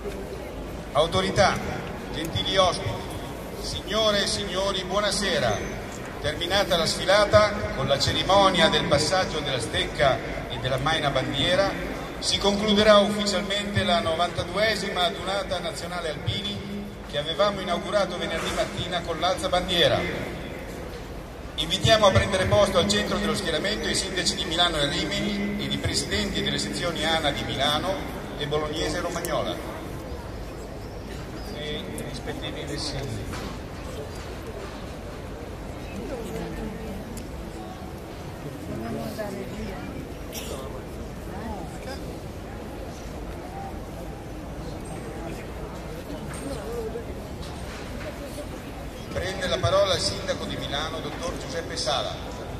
Autorità, gentili ospiti, signore e signori, buonasera. Terminata la sfilata, con la cerimonia del passaggio della stecca e della maina bandiera, si concluderà ufficialmente la 92esima adunata nazionale alpini che avevamo inaugurato venerdì mattina con l'alzabandiera. Invitiamo a prendere posto al centro dello schieramento i sindaci di Milano e Rimini ed i presidenti delle sezioni ANA di Milano e Bolognese e Romagnola e i rispettivi vessilli. Prende la parola il sindaco di Milano, dottor Giuseppe Sala.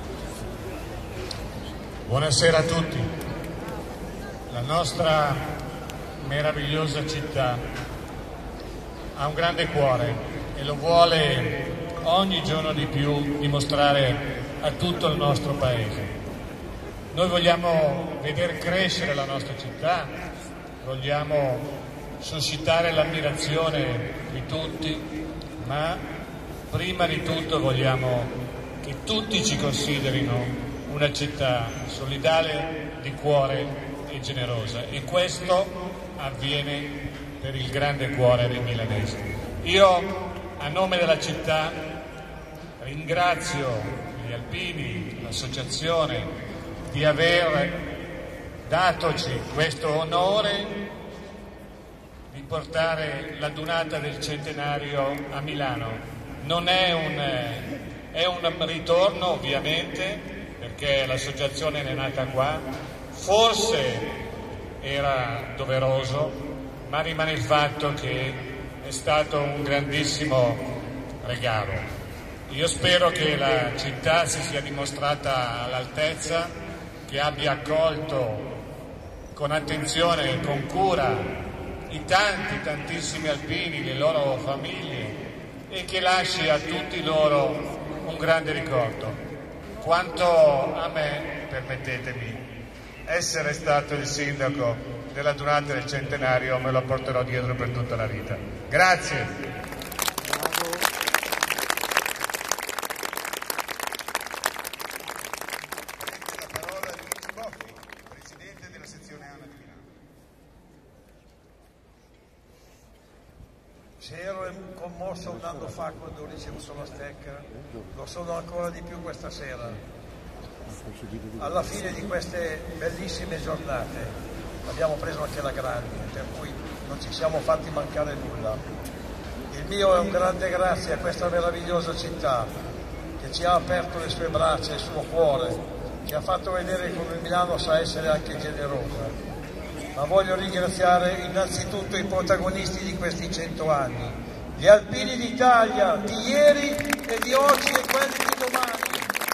Buonasera a tutti. La nostra meravigliosa città ha un grande cuore e lo vuole ogni giorno di più dimostrare a tutto il nostro paese. Noi vogliamo vedere crescere la nostra città, vogliamo suscitare l'ammirazione di tutti, ma prima di tutto vogliamo che tutti ci considerino una città solidale, di cuore e generosa, e questo avviene per il grande cuore dei milanesi. Io, a nome della città, ringrazio gli alpini, l'associazione, di aver datoci questo onore di portare l'adunata del centenario a Milano. Non è un ritorno, ovviamente, perché l'associazione è nata qua, forse era doveroso, ma rimane il fatto che è stato un grandissimo regalo. Io spero che la città si sia dimostrata all'altezza, che abbia accolto con attenzione e con cura i tantissimi alpini, le loro famiglie, e che lasci a tutti loro un grande ricordo. Quanto a me, permettetemi, essere stato il sindaco dell'adunata del centenario me lo porterò dietro per tutta la vita. Grazie. Se ero commosso un anno fa quando ho ricevuto la stecca, lo sono ancora di più questa sera. Alla fine di queste bellissime giornate abbiamo preso anche la grande, per cui non ci siamo fatti mancare nulla. Il mio è un grande grazie a questa meravigliosa città che ci ha aperto le sue braccia e il suo cuore, ci ha fatto vedere come Milano sa essere anche generosa. Ma voglio ringraziare innanzitutto i protagonisti di questi 100 anni, gli alpini d'Italia di ieri e di oggi e quelli di domani.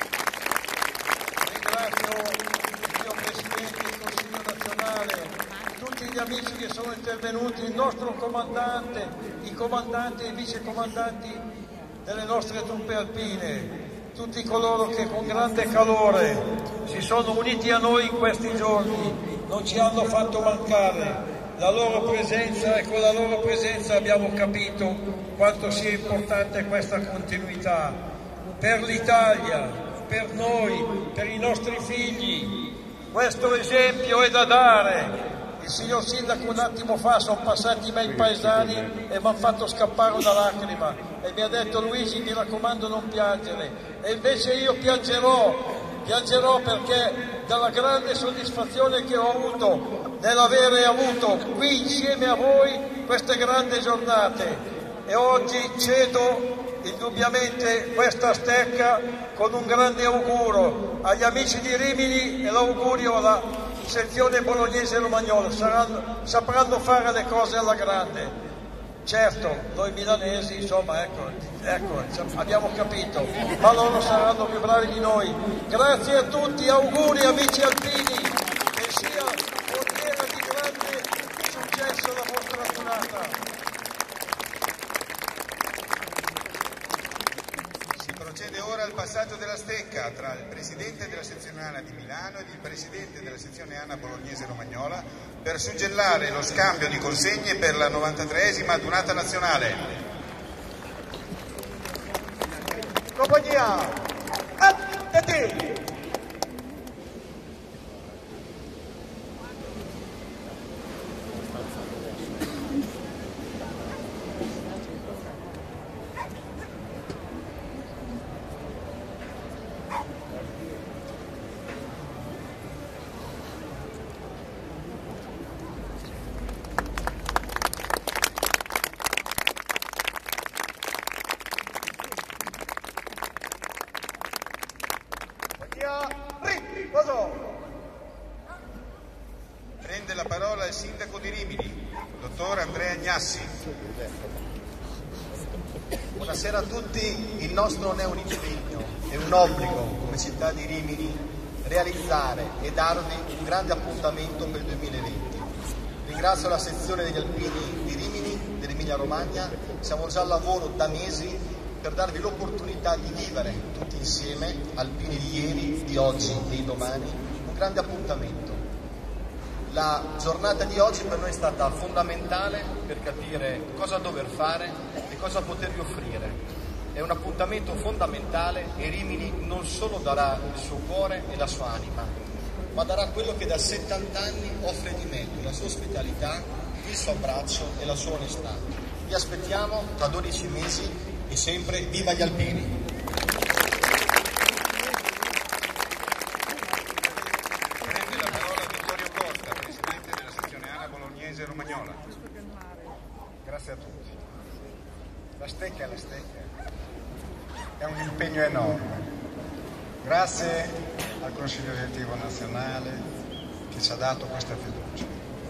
Ringrazio il mio Presidente del Consiglio nazionale, tutti gli amici che sono intervenuti, il nostro comandante, i comandanti e i vicecomandanti delle nostre truppe alpine, tutti coloro che con grande calore si sono uniti a noi in questi giorni. Non ci hanno fatto mancare la loro presenza e con la loro presenza abbiamo capito quanto sia importante questa continuità per l'Italia, per noi, per i nostri figli. Questo esempio è da dare. Il signor Sindaco un attimo fa sono passati i miei paesani e mi hanno fatto scappare una lacrima e mi ha detto: Luigi, mi raccomando non piangere, e invece io piangerò perché dalla grande soddisfazione che ho avuto nell'avere avuto qui insieme a voi queste grandi giornate, e oggi cedo indubbiamente questa stecca con un grande auguro agli amici di Rimini e l'augurio alla sezione bolognese e romagnola. Sapranno fare le cose alla grande. Certo, noi milanesi, insomma, ecco, abbiamo capito, ma loro saranno più bravi di noi. Grazie a tutti, auguri amici alpini, che sia foriera di grande successo la vostra giornata. Si procede ora al passaggio della stecca tra il presidente della sezione ANA di Milano ed il presidente della sezione ANA bolognese Romagnola, per suggellare lo scambio di consegne per la 93esima adunata nazionale. Compagnia, attenti! Prende la parola il sindaco di Rimini, dottor Andrea Gnassi. Buonasera a tutti, il nostro non è un impegno, è un obbligo come città di Rimini realizzare e darvi un grande appuntamento per il 2020. Ringrazio la sezione degli alpini di Rimini, dell'Emilia Romagna, siamo già al lavoro da mesi per darvi l'opportunità di vivere tutti insieme, alpini di ieri, di oggi e di domani, un grande appuntamento. La giornata di oggi per noi è stata fondamentale per capire cosa dover fare e cosa potervi offrire. È un appuntamento fondamentale e Rimini non solo darà il suo cuore e la sua anima, ma darà quello che da 70 anni offre di meglio, la sua ospitalità, il suo abbraccio e la sua onestà. Vi aspettiamo tra 12 mesi e sempre viva gli alpini! Romagnola. Grazie a tutti. La stecca è la stecca, è un impegno enorme. Grazie al Consiglio Direttivo Nazionale che ci ha dato questa fiducia.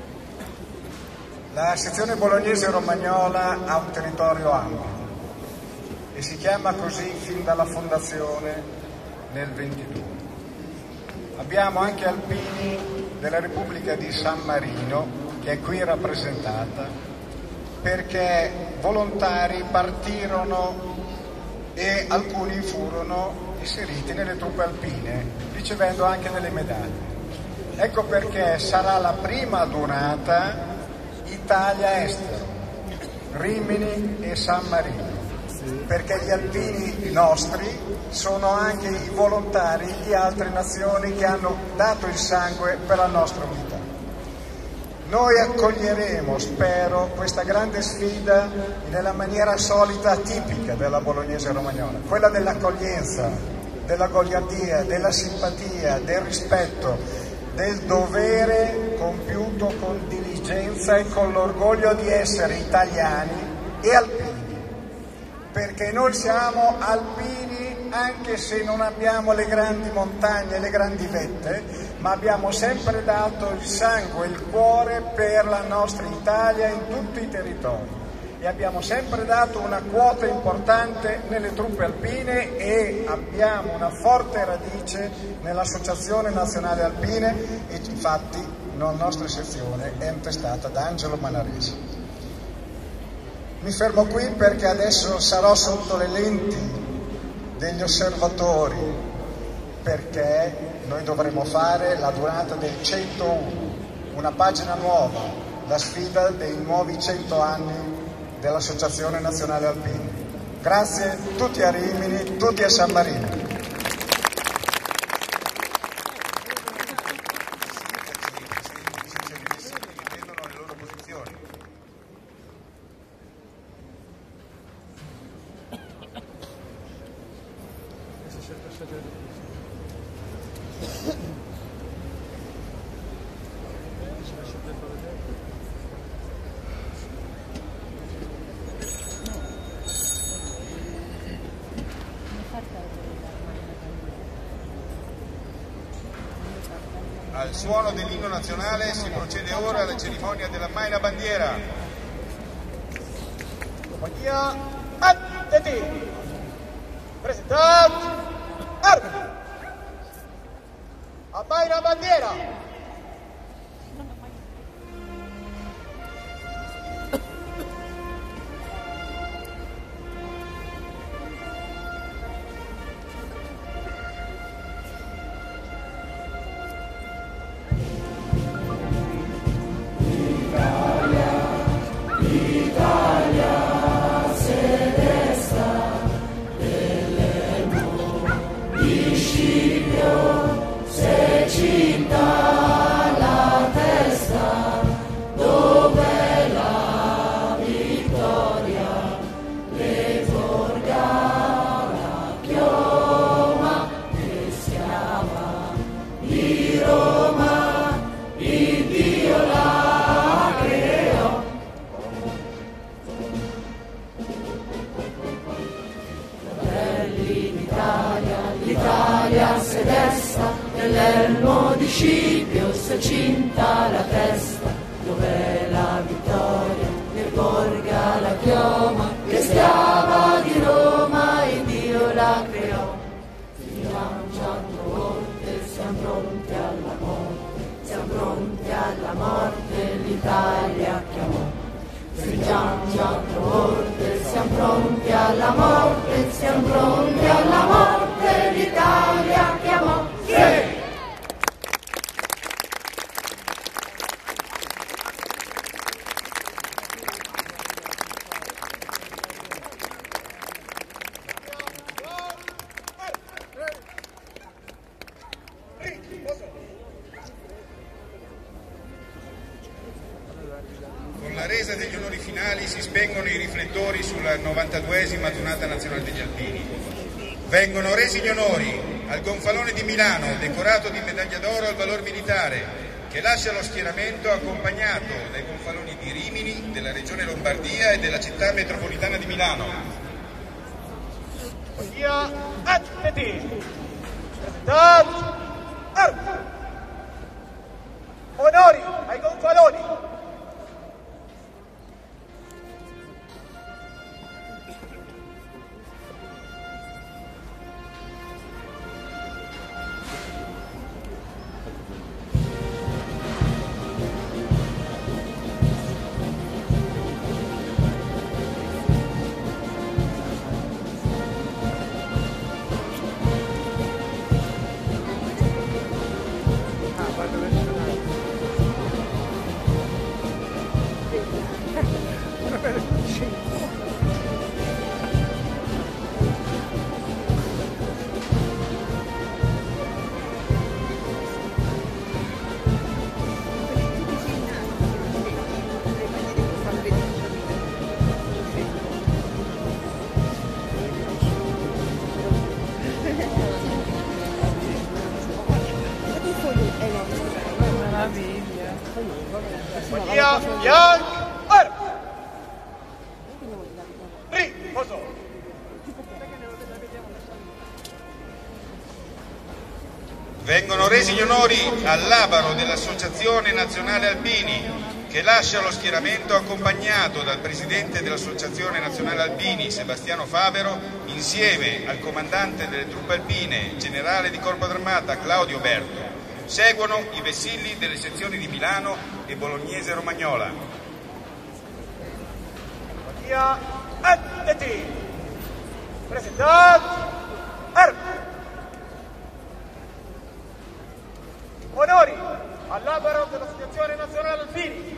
La sezione bolognese romagnola ha un territorio ampio e si chiama così fin dalla fondazione nel 22. Abbiamo anche alpini della Repubblica di San Marino che è qui rappresentata, perché volontari partirono e alcuni furono inseriti nelle truppe alpine, ricevendo anche delle medaglie. Ecco perché sarà la prima adunata Italia-Estero, Rimini e San Marino, perché gli alpini nostri sono anche i volontari di altre nazioni che hanno dato il sangue per la nostra unità. Noi accoglieremo, spero, questa grande sfida nella maniera solita, tipica della bolognese romagnola, quella dell'accoglienza, della goliardia, della simpatia, del rispetto, del dovere compiuto con diligenza e con l'orgoglio di essere italiani e alpini, perché noi siamo alpini anche se non abbiamo le grandi montagne, le grandi vette, ma abbiamo sempre dato il sangue e il cuore per la nostra Italia in tutti i territori e abbiamo sempre dato una quota importante nelle truppe alpine e abbiamo una forte radice nell'Associazione Nazionale Alpine e infatti la nostra sezione è intestata da Angelo Manaresi. Mi fermo qui perché adesso sarò sotto le lenti degli osservatori, perché noi dovremo fare la durata del 101, una pagina nuova, la sfida dei nuovi 100 anni dell'Associazione Nazionale Alpini. Grazie tutti a Rimini, tutti a San Marino. Al suono dell'inno nazionale si procede ora alla cerimonia della Maina Bandiera. Compagnia, attenti! Presentati! Arbitri! A Maina Bandiera! l'Italia chiamò. Stringiamoci a morte, siamo pronti alla morte, siamo pronti alla morte, l'Italia chiamò. Sì! Con la resa degli onori finali si spengono i riflettori sulla 92esima giornata nazionale degli alpini. Vengono resi gli onori al gonfalone di Milano, decorato di medaglia d'oro al valor militare, che lascia lo schieramento accompagnato dai gonfaloni di Rimini, della regione Lombardia e della città metropolitana di Milano. Via atleti! Presentato! Onori ai gonfaloni! Via bianco! Riposo! Vengono resi gli onori all'Abaro dell'Associazione Nazionale Alpini, che lascia lo schieramento accompagnato dal presidente dell'Associazione Nazionale Alpini, Sebastiano Favero, insieme al comandante delle truppe alpine, generale di Corpo d'Armata Claudio Berto. Seguono i vessilli delle sezioni di Milano e Bolognese Romagnola. Via atleti! Presentato! Onori all'Abaro dell'Associazione Nazionale Alpini.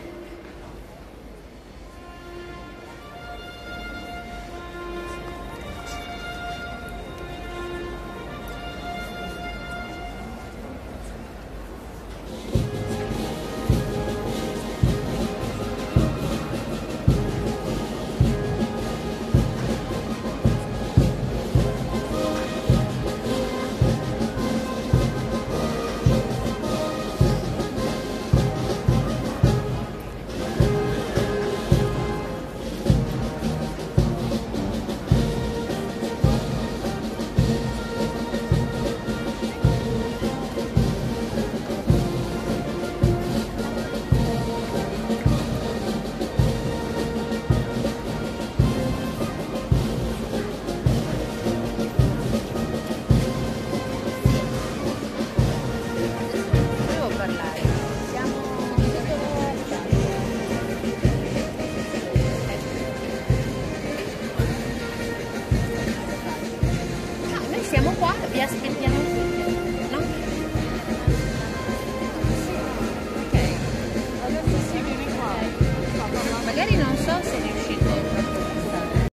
Siamo qua, vi aspettiamo tutti, no? Ok. Adesso si viene qua. Magari non so se